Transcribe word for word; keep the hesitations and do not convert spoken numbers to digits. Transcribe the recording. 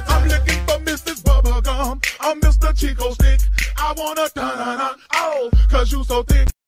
it. I'm looking for Missus Bubblegum. I'm Mister Chico Stick. I wanna dun dun dun. Oh, cause you so thick.